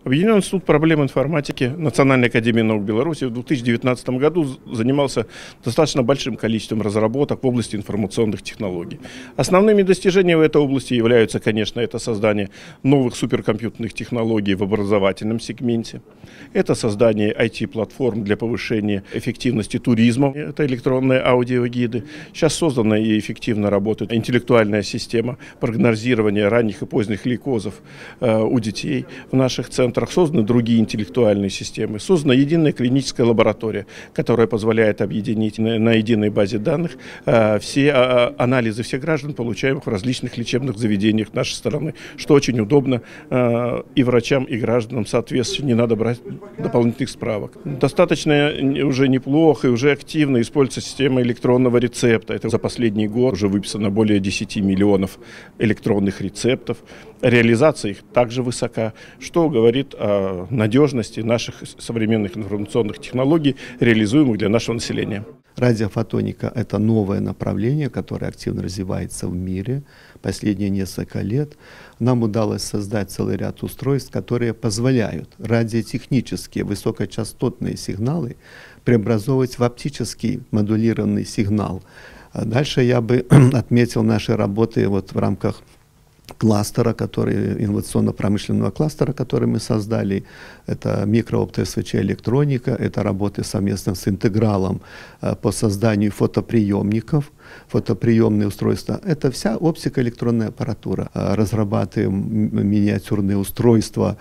Объединенный институт проблем информатики Национальной академии наук Беларуси в 2019 году занимался достаточно большим количеством разработок в области информационных технологий. Основными достижениями в этой области являются, конечно, это создание новых суперкомпьютерных технологий в образовательном сегменте, это создание IT-платформ для повышения эффективности туризма, это электронные аудиогиды. Сейчас создана и эффективно работает интеллектуальная система прогнозирования ранних и поздних лейкозов у детей в наших центрах. Созданы другие интеллектуальные системы. Создана единая клиническая лаборатория, которая позволяет объединить на единой базе данных все анализы всех граждан, получаемых в различных лечебных заведениях нашей страны, что очень удобно и врачам, и гражданам, соответственно, не надо брать дополнительных справок. Достаточно уже неплохо и уже активно используется система электронного рецепта. Это за последний год уже выписано более 10 миллионов электронных рецептов. Реализация их также высока, что говорит о надежности наших современных информационных технологий, реализуемых для нашего населения. Радиофотоника – это новое направление, которое активно развивается в мире последние несколько лет. Нам удалось создать целый ряд устройств, которые позволяют радиотехнические высокочастотные сигналы преобразовывать в оптический модулированный сигнал. Дальше я бы отметил наши работы в рамках кластера, инновационно-промышленного кластера, который мы создали. Это микрооптосвч электроника, это работы совместно с Интегралом по созданию фотоприемников, фотоприемные устройства. Это вся оптико-электронная аппаратура. Разрабатываем миниатюрные устройства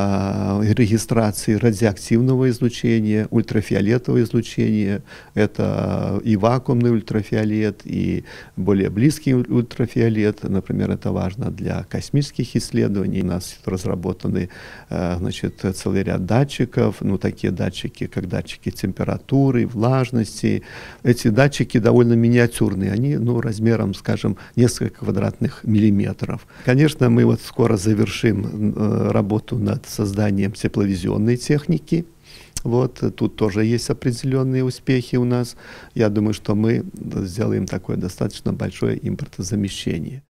регистрации радиоактивного излучения, ультрафиолетового излучения. Это и вакуумный ультрафиолет, и более близкий ультрафиолет. Например, это важно для космических исследований. У нас разработаны целый ряд датчиков, такие датчики, как датчики температуры, влажности. Эти датчики довольно миниатюрные, они размером, скажем, несколько квадратных миллиметров. Конечно, мы скоро завершим работу над созданием тепловизионной техники. Тут тоже есть определенные успехи у нас. Я думаю, что мы сделаем такое достаточно большое импортозамещение.